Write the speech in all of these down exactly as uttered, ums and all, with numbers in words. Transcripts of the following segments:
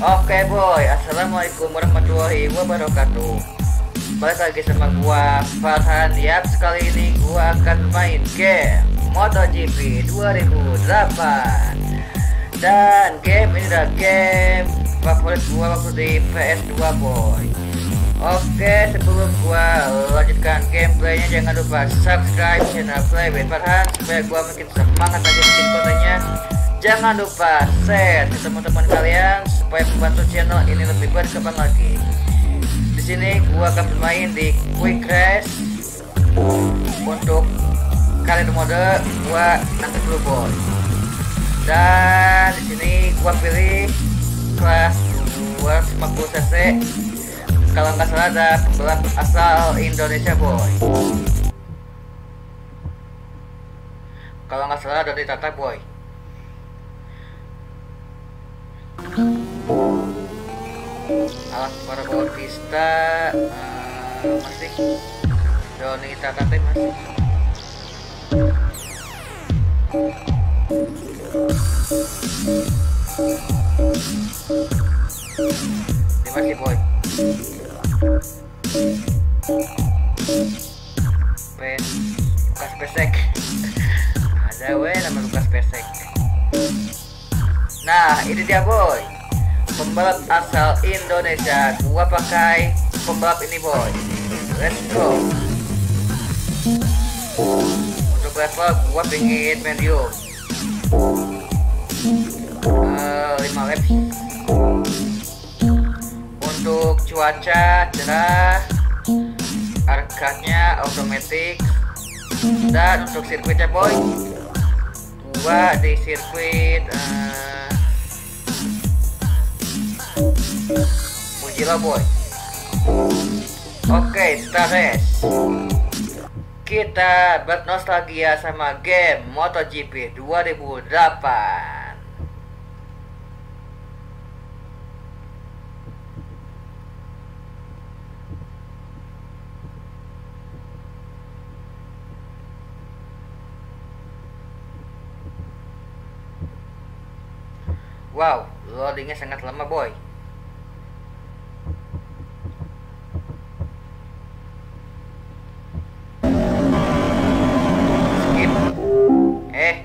Oke boy, assalamualaikum warahmatullahi wabarakatuh. Balik lagi sama gua Farhan. Yap, sekali ini gua akan main game MotoGP dua ribu delapan. Dan game ini adalah game favorit gua waktu di P S dua boy. Oke, sebelum gua lanjutkan gameplaynya, jangan lupa subscribe channel Play with Farhan supaya gua makin semangat lagi bikin kontennya. Jangan lupa share ke teman-teman kalian supaya membantu channel ini lebih berkembang lagi. Di sini gua akan bermain di Quick Race. Untuk karir mode gua nanti dulu boy. Dan di sini gua pilih kelas dua ratus lima puluh cc. Kalau nggak salah ada pembalap asal Indonesia boy. Kalau nggak salah ada di Tata boy. Alat para pista uh, masih Doni Tata masih. Ini masih boy. Pes Lukas Pesek. Ada weh nama Lukas Pesek. Nah, ini dia boy, pembalap asal Indonesia. Gua pakai pembalap ini boy. Let's go. Untuk level gua pingin medium, uh, lima lap. Untuk cuaca cerah, arkadnya automatic. Dan untuk sirkuitnya boy, gua di sirkuit uh, Mugello boy. Oke, start race. Kita bernostalgia sama game MotoGP dua ribu delapan. Wow, loadingnya sangat lama boy. Skip. Eh.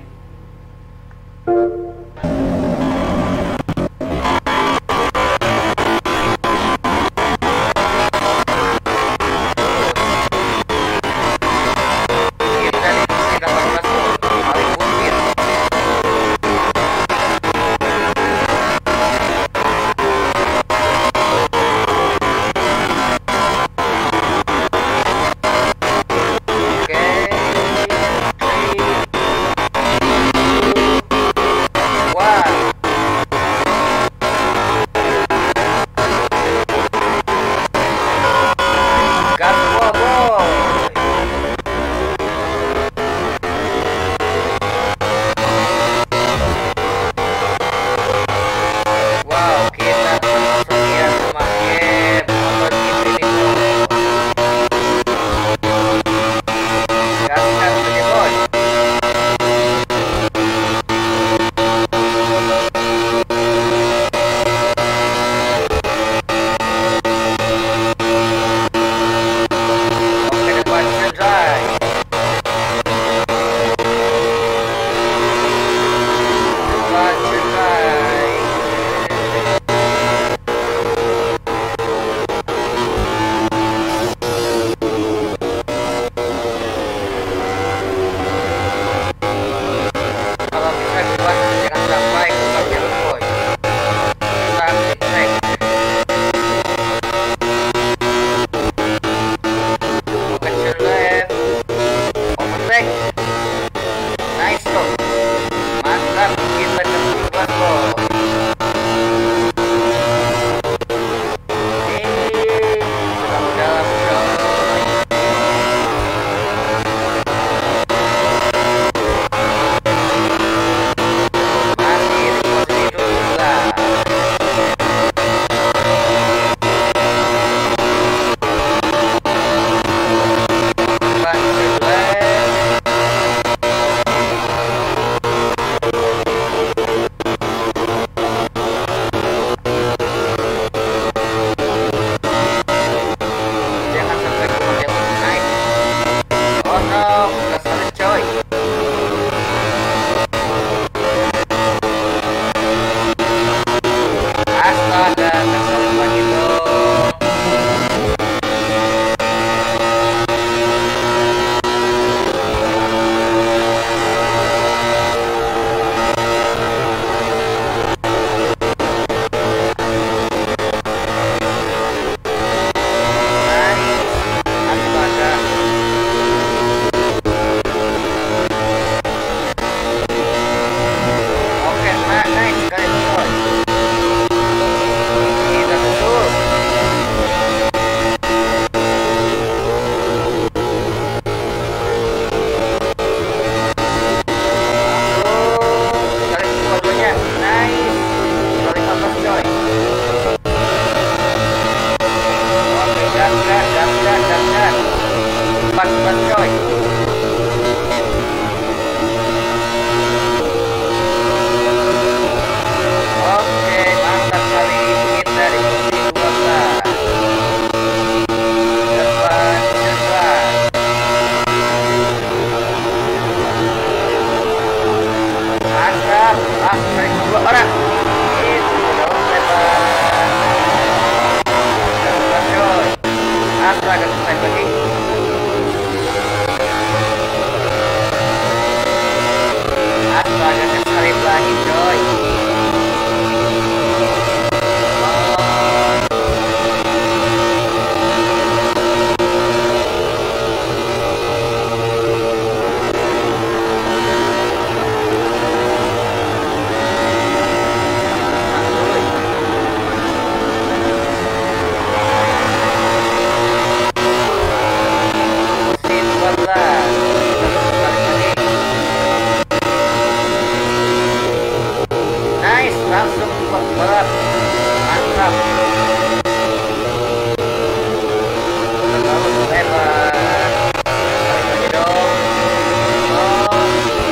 Ah, tarik dua orang. Itu dong lebar. Lebar coy. Astaga, naik lagi. Astaga, kesalip lagi coy. Langsung balap mantap. Terlalu lebar. Tarik lagi dong. Oh.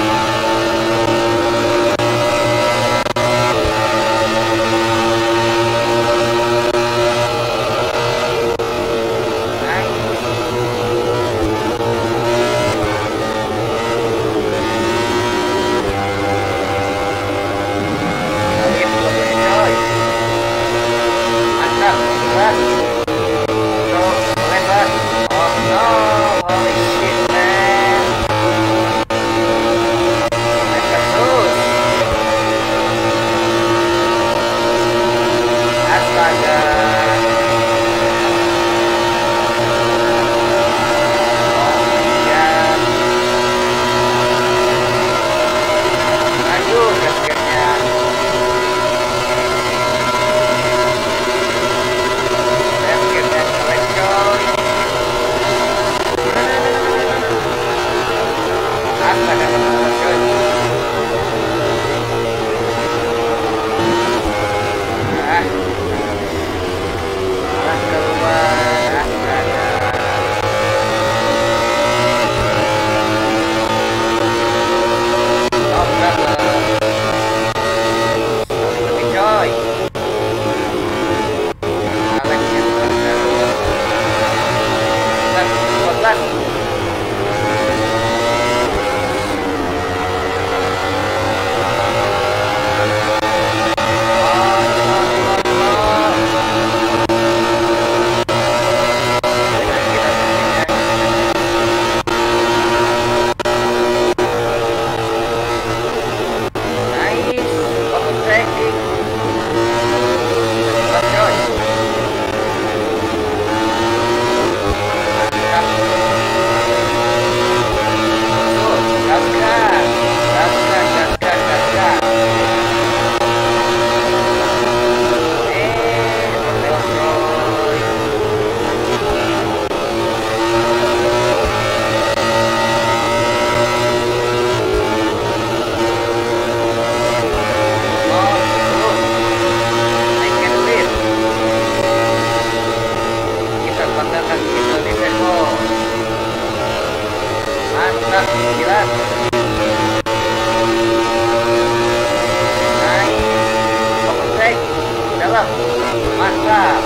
Mantap.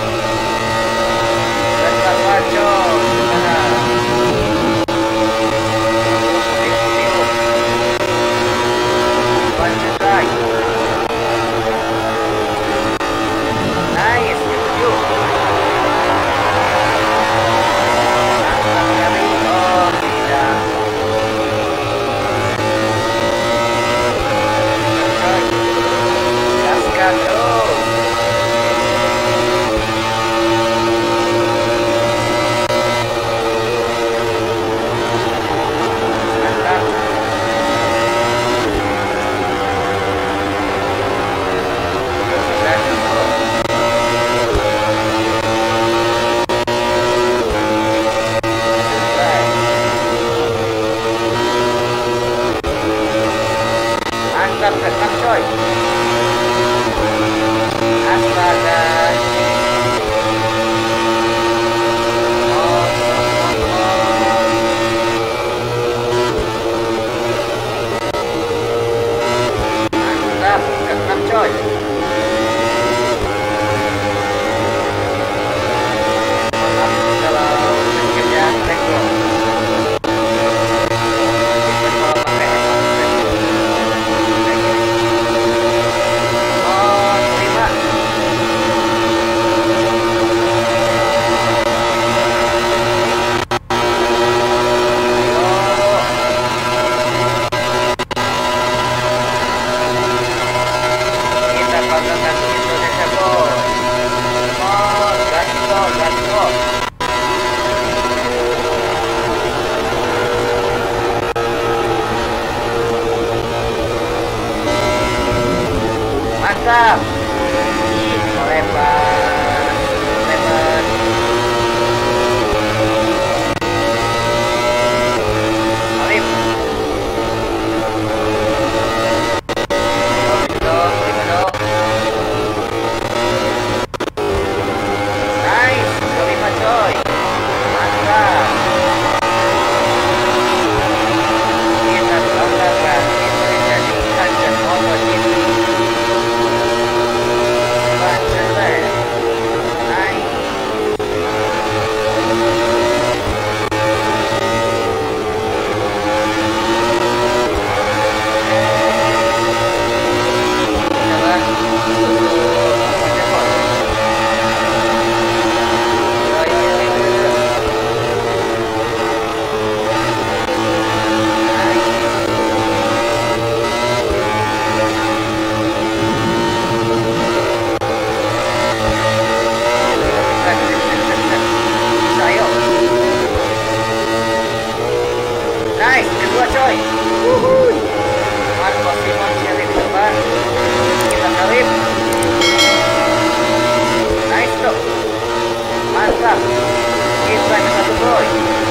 Dasar pacong. Lanjut lagi. Nice, setuju. Mantap kali. Oh, tidak. Gaskan terus. Mantap, mantap coy. Astaga. Oh, mantap, mantap coy. Kalau kerja teknik mantap. Lebar, lebar. Alif. Dong, dong, lima dong. Nice, kelima coy. Mantap. Kita banggakan itu menjadi kajian MotoGP. Banjir. Nice. Coba untuk menjebol. Yo yo yo yo yo. Bisa ayo. Nice, kedua coy. Wuhui. Marcos Simon Shelly di depan. Kita salib. Nice tuh. Mantap. Kita yang satu boy.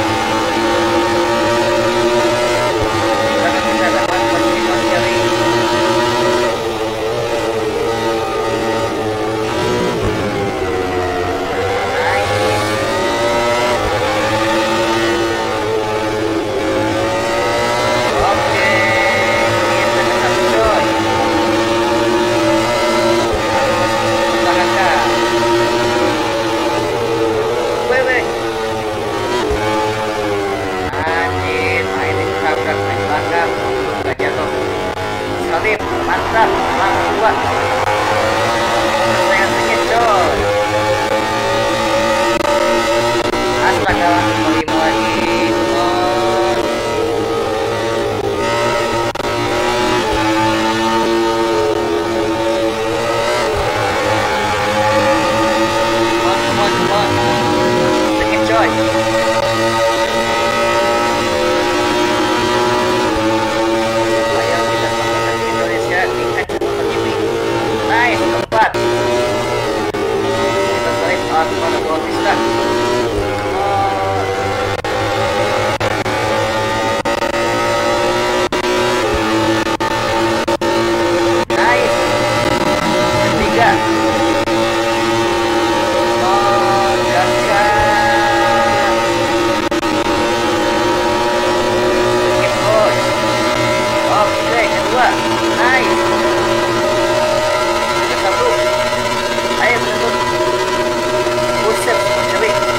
Karena kita ada Marcos Simon Shelly. Oke, kita ke satu coy. Usahakan. Weh weh. Anjir, main ditabrak main belakang. Gak jatuh. Salib, mantap, langsung kuat. Saya sedikit coy. Astaga, kelima lagi. Oh. Come on, come on, come on. Sedikit coy. Ayo kita banggakan Indonesia di kajian MotoGP. Nice, keempat. Kita salib Alvaro Bautista. Nice. Ketiga. Oh, gaskan. Sedikit boy. Oke, kedua. Nice. Ke satu. Ayo tuntut. Buset, Shelly.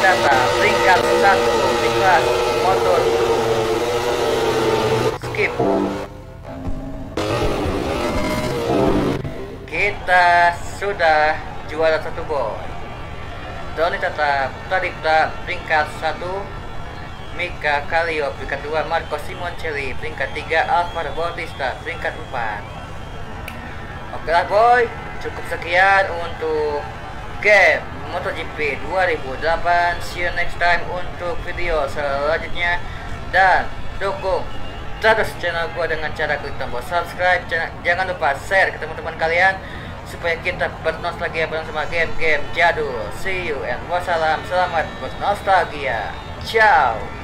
ternyata peringkat satu di kelas motor skip. Kita sudah juara satu boy. Doni tetap Tadipta peringkat satu, Mika Kalio peringkat dua, Marco Simoncelli peringkat tiga, Alvaro Bautista peringkat empat. Oke lah boy, cukup sekian untuk game MotoGP dua ribu delapan. See you next time untuk video selanjutnya, dan dukung terus channel gue dengan cara klik tombol subscribe. Jangan lupa share ke teman-teman kalian supaya kita bernostalgia bareng sama game-game jadul. See you and wassalam, selamat bernostalgia. Ciao.